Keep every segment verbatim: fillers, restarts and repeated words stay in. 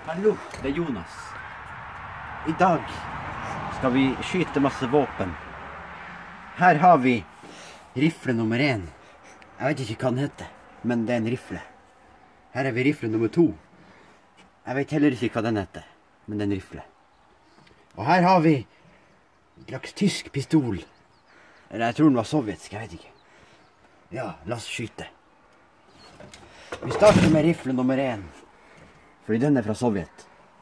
Hallo, det er Jonas. I dag skal vi skyte masse våpen. Her har vi rifle nummer én. Jeg vet ikke hva den heter, men det er en rifle. Her er vi rifle nummer to. Jeg vet heller ikke hva den heter, men det er en rifle. Og her har vi en slags tysk pistol. Eller jeg tror den var sovjetsk, jeg vet ikke. Ja, la oss skyte. Vi starter med rifle nummer én. Fordi den er fra Sovjet.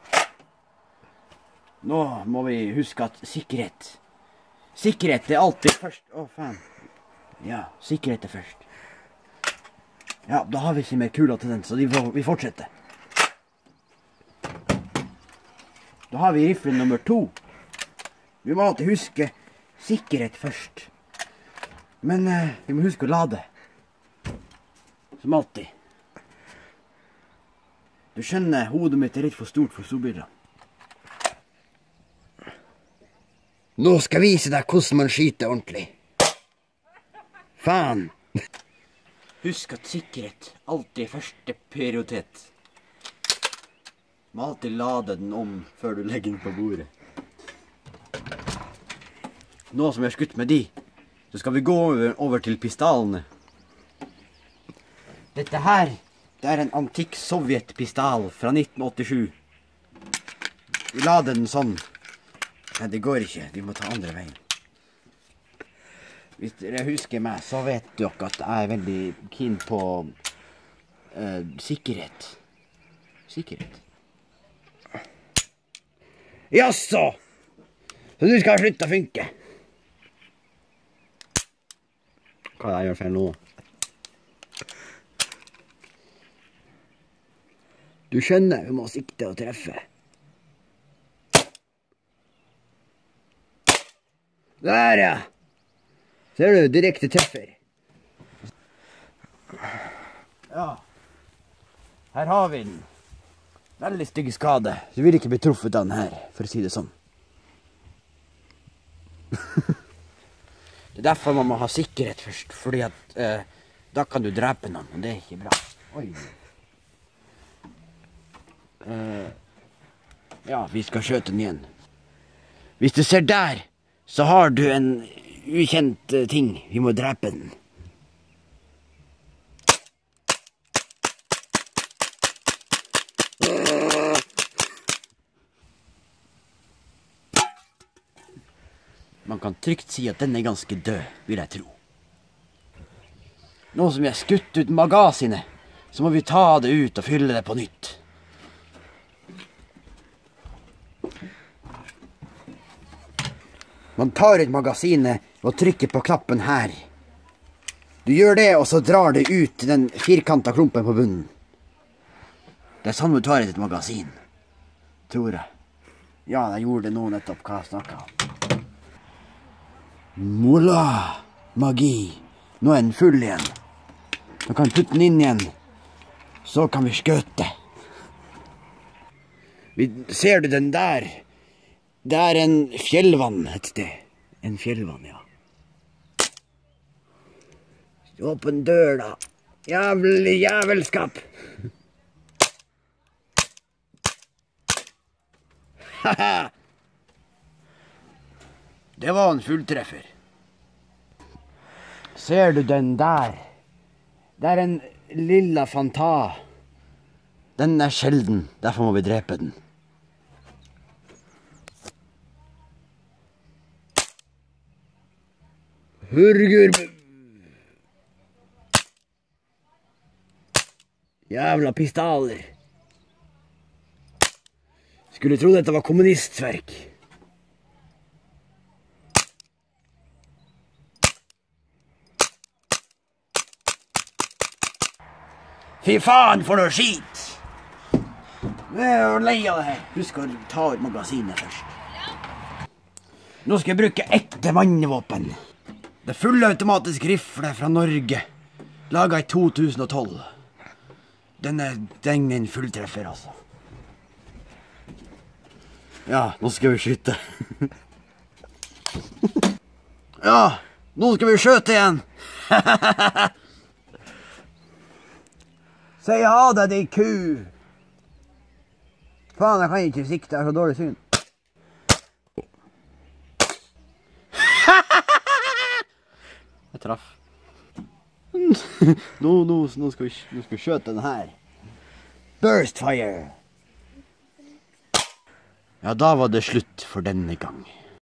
Nå må vi huske at sikkerhet. Sikkerhet er alltid først. Å, faen. Ja, sikkerhet er først. Ja, da har vi ikke mer kuler til den, så vi fortsetter. Da har vi rifle nummer to. Vi må alltid huske sikkerhet først. Men eh, vi må huske å lade. Som alltid. Du skjønner, hodet mitt er litt for stort for storbilder. Nå skal jeg vise deg hvordan man skyter ordentlig. Faen! Husk at sikkerhet alltid er første prioritet. Du må alltid lade den om før du legger den på bordet. Nå som vi har skutt med de, så skal vi gå over, over til pistolene. Dette her, det er en antikk sovjetpistol fra nitten åttisju. Vi lader den sånn. Nei, det går ikke. Vi må ta andre veien. Hvis dere husker meg, så vet dere at jeg er veldig keen på uh, sikkerhet. Sikkerhet. Jaså! Så du skal slutte å funke. Hva er det jeg gjør feil nå? Du skjønner, vi må sikte og treffe. Der, ja. Ser du, direkte treffer. Ja. Her har vi den. Veldig stygg skade. Du vil ikke bli truffet av den her, for å si det sånn. Det er derfor man må ha sikkerhet først, fordi at eh, da kan du drepe noen, og det er ikke bra. Oi. Uh, ja, vi skal skjøte den igjen. Hvis du ser der, så har du en ukjent uh, ting. Vi må drepe den. Uh. Man kan trygt si at den er ganske død, vil jeg tro. Nå som vi har skutt ut magasinet, så må vi ta det ut og fylle det på nytt. Man tar ut magasinet og trykker på knappen her. Du gjør det, og så drar det ut den firkantet klumpen på bunnen. Det er sånn du tar ut et magasin, tror jeg. Ja, jeg gjorde det nå nettopp hva jeg snakket om. Mola, magi. Nå er den full igjen. Nå kan vi putte den inn igjen. Så kan vi skjøte. Vi, ser du den der? Det er en fjellvann et sted. En fjellvann, ja. Åpen dør da. Jævlig jævelskap. Haha. Det var en fulltreffer. Ser du den der? Det er en lilla fanta. Den er sjelden, derfor må vi drepe den. Hurgur. Jævla pistoler. Skulle tro dette var kommunistverk. Fy faen for noe skit. Jeg er lei av det her. Husk å ta ut magasinet først. Nå skal jeg bruke ekte mannevåpen. Det er fullautomatisk rifle fra Norge, laget i to tusen og tolv. Den er den en fulltreffer, altså. Ja, nå skal vi skyte. Ja, nå skal vi skjøte igjen. Si ha det, din ku. Faen, jeg kan ikke sikte, jeg har så dårlig syn. Jeg traff. nå, nå, nå, skal vi, nå skal vi skjøte den her. Burst fire! Ja, da var det slutt for denne gang.